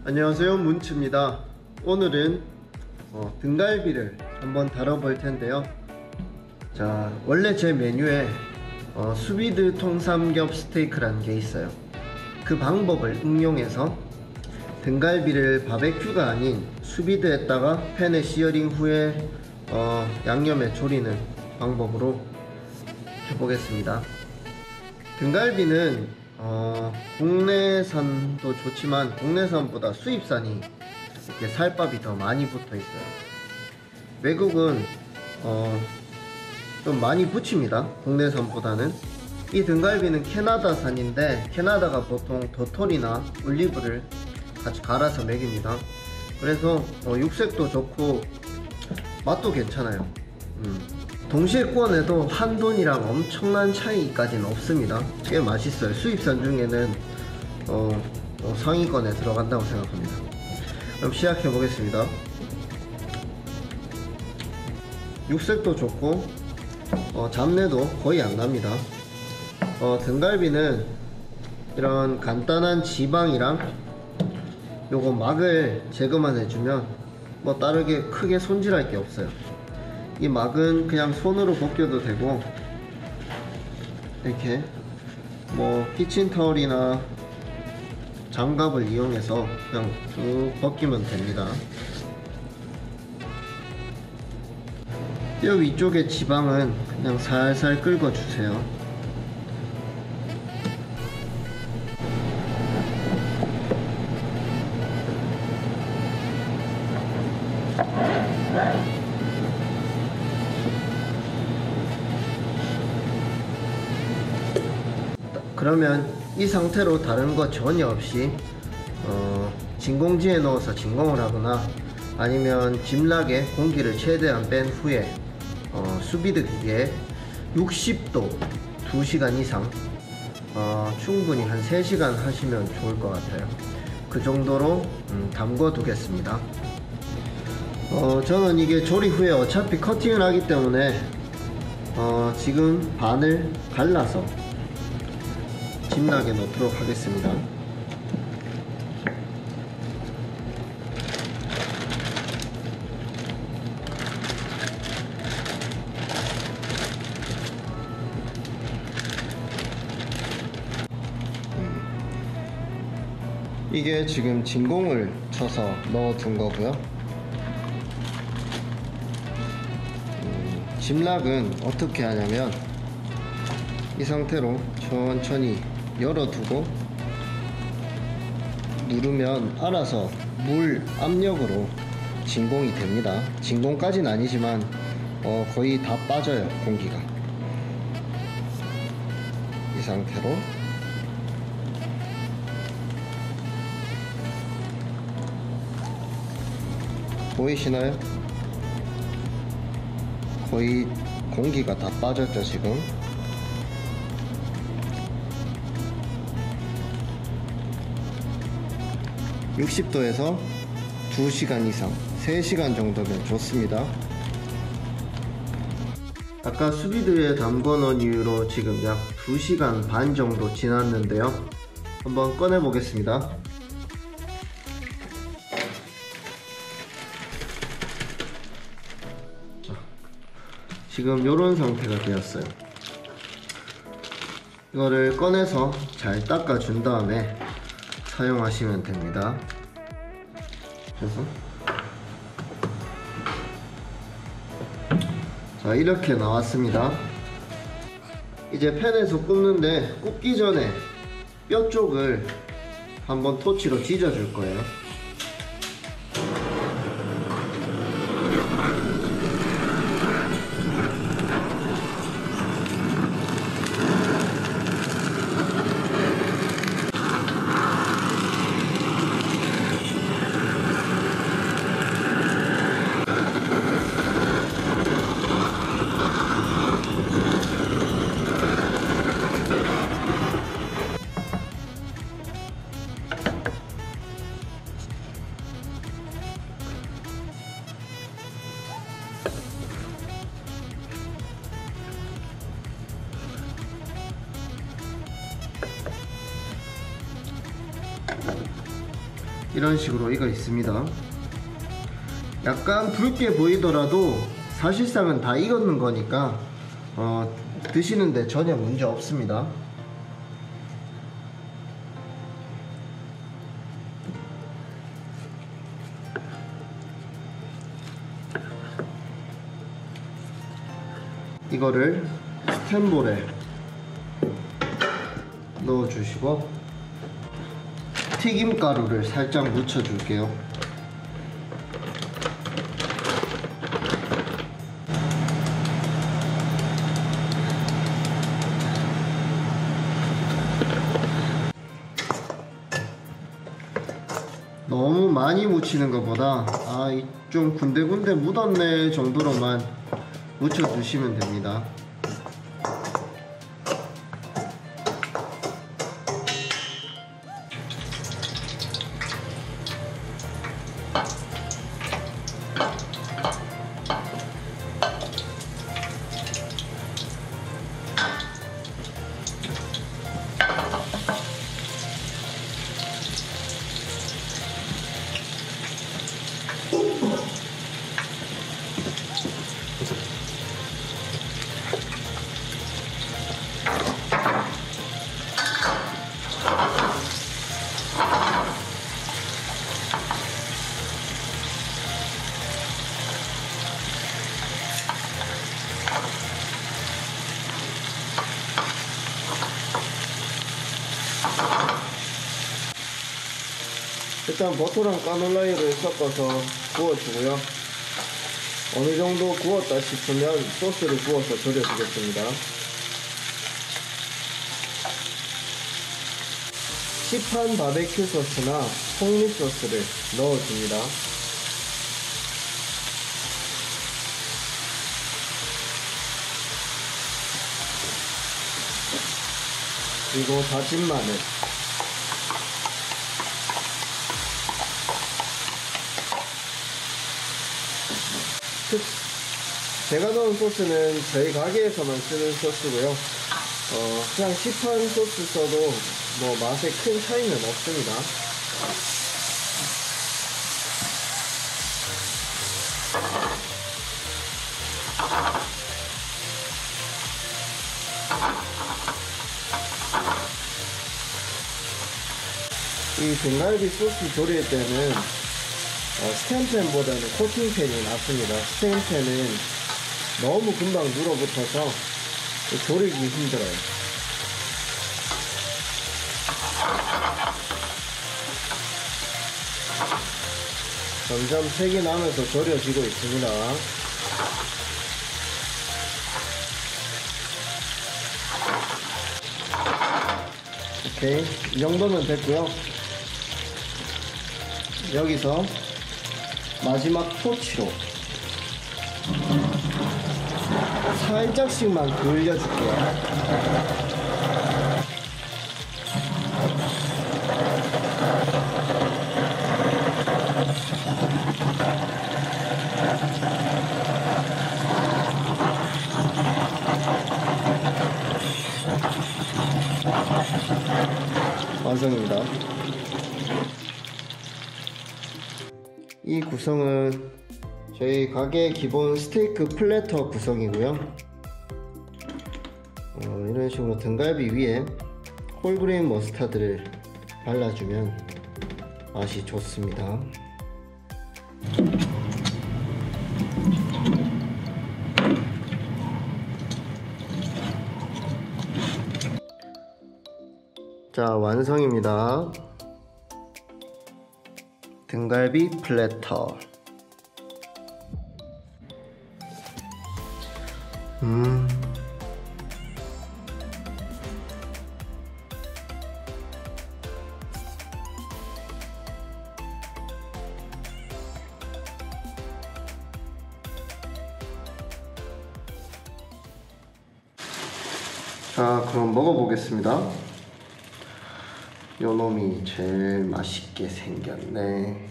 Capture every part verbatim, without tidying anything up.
안녕하세요, 문츠입니다. 오늘은 어, 등갈비를 한번 다뤄볼 텐데요. 자, 원래 제 메뉴에 어, 수비드 통삼겹 스테이크라는 게 있어요. 그 방법을 응용해서 등갈비를 바베큐가 아닌 수비드에다가 팬에 시어링 후에 어, 양념에 졸이는 방법으로 해보겠습니다. 등갈비는 어, 국내산도 좋지만 국내산보다 수입산이 이렇게 살밥이 더 많이 붙어 있어요. 외국은 어, 좀 많이 붙입니다. 국내산보다는. 이 등갈비는 캐나다산인데 캐나다가 보통 도토리나 올리브를 같이 갈아서 먹입니다. 그래서 어, 육색도 좋고 맛도 괜찮아요. 음. 동시에 구워내도 한돈이랑 엄청난 차이까지는 없습니다. 꽤 맛있어요. 수입산 중에는 어, 어, 상위권에 들어간다고 생각합니다. 그럼 시작해 보겠습니다. 육색도 좋고 어, 잡내도 거의 안 납니다. 어, 등갈비는 이런 간단한 지방이랑 요거 막을 제거만 해주면 뭐 다르게 크게 손질할 게 없어요. 이 막은 그냥 손으로 벗겨도 되고 이렇게 뭐 키친타올이나 장갑을 이용해서 그냥 쭉 벗기면 됩니다. 뼈 위쪽에 지방은 그냥 살살 긁어주세요. 그러면 이 상태로 다른 거 전혀 없이 어, 진공지에 넣어서 진공을 하거나 아니면 찜락에 공기를 최대한 뺀 후에 어, 수비드 기계에 육십 도 두 시간 이상 어, 충분히 한 세 시간 하시면 좋을 것 같아요. 그 정도로 음, 담궈 두겠습니다. 어, 저는 이게 조리 후에 어차피 커팅을 하기 때문에 어, 지금 반을 갈라서 찜락에 넣도록 하겠습니다. 이게 지금 진공을 쳐서 넣어둔 거고요. 음, 찜락은 어떻게 하냐면 이 상태로 천천히 열어두고 누르면 알아서 물 압력으로 진공이 됩니다. 진공까지는 아니지만 어, 거의 다 빠져요, 공기가. 이 상태로 보이시나요? 거의 공기가 다 빠졌죠, 지금. 육십 도에서 두 시간 이상, 세 시간 정도면 좋습니다. 아까 수비드에 담궈 놓은 이후로 지금 약 두 시간 반 정도 지났는데요. 한번 꺼내 보겠습니다. 자, 지금 이런 상태가 되었어요. 이거를 꺼내서 잘 닦아 준 다음에 사용하시면 됩니다. 그래서 자, 이렇게 나왔습니다. 이제 팬에서 굽는데 굽기 전에 뼈 쪽을 한번 토치로 찢어 줄 거예요. 이런 식으로 익어 있습니다. 약간 붉게 보이더라도 사실상은 다 익었는 거니까 어, 드시는데 전혀 문제 없습니다. 이거를 스텐볼에 넣어주시고 튀김가루를 살짝 묻혀줄게요. 너무 많이 묻히는 것보다 아, 좀 군데군데 묻었네 정도로만 묻혀주시면 됩니다. 일단 버터랑 까놀라유를 섞어서 구워주고요. 어느 정도 구웠다 싶으면 소스를 부어서 졸여주겠습니다. 시판 바베큐 소스나 폭립 소스를 넣어줍니다. 그리고 다진 마늘, 제가 넣은 소스는 저희 가게에서만 쓰는 소스고요. 어, 그냥 시판 소스 써도 뭐 맛에 큰 차이는 없습니다. 이 등갈비 소스 조릴 때는 어, 스텐팬보다는 코팅팬이 낫습니다. 스텐팬은 너무 금방 눌어붙어서 조리기 힘들어요. 점점 색이 나면서 졸여지고 있습니다. 오케이, 이 정도면 됐고요. 여기서 마지막 토치로 살짝씩만 그을려줄게요. 완성입니다. 이 구성은 저희 가게 기본 스테이크 플래터 구성이고요. 어, 이런 식으로 등갈비 위에 홀그레인 머스타드를 발라주면 맛이 좋습니다. 자, 완성입니다. 등갈비 플래터. 음. 자, 그럼 먹어보겠습니다. 요놈이 제일 맛있게 생겼네.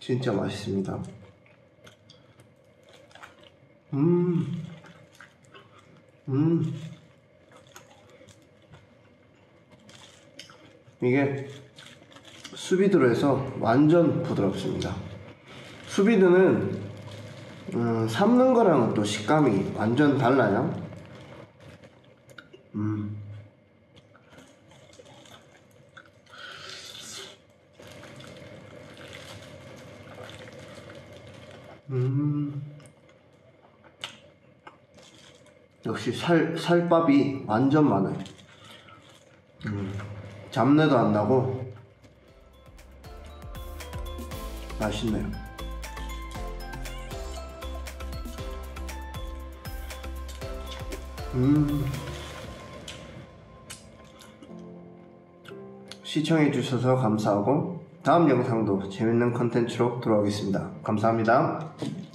진짜 맛있습니다. 음, 음, 이게 수비드로 해서 완전 부드럽습니다. 수비드는 음, 삶는 거랑은 또 식감이 완전 달라요. 음. 음. 역시 살, 살밥이 완전 많아요. 음. 잡내도 안 나고 맛있네요. 음. 시청해주셔서 감사하고 다음 영상도 재밌는 컨텐츠로 돌아오겠습니다. 감사합니다.